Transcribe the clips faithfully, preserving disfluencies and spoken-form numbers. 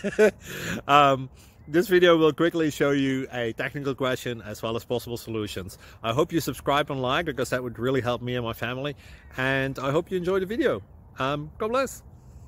um, this video will quickly show you a technical question as well as possible solutions. I hope you subscribe and like, because that would really help me and my family. And I hope you enjoy the video. Um, God bless.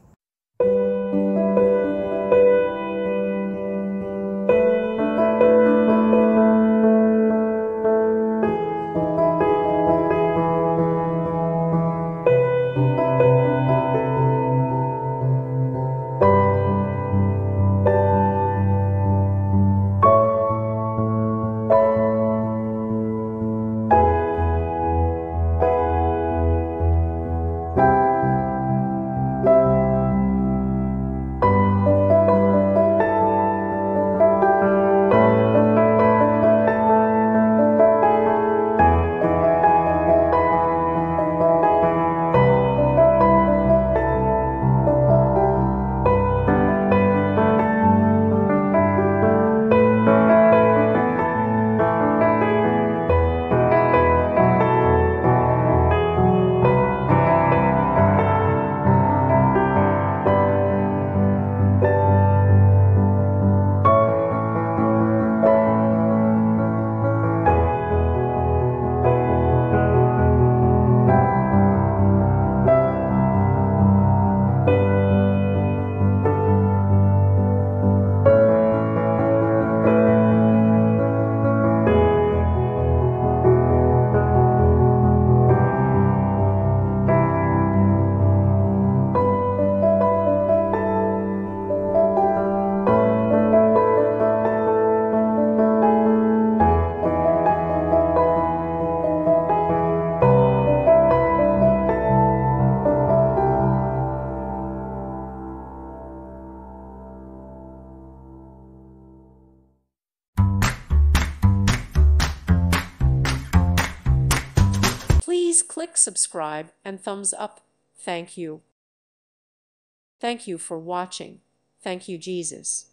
Please click subscribe and thumbs up. Thank you. Thank you for watching. Thank you, Jesus.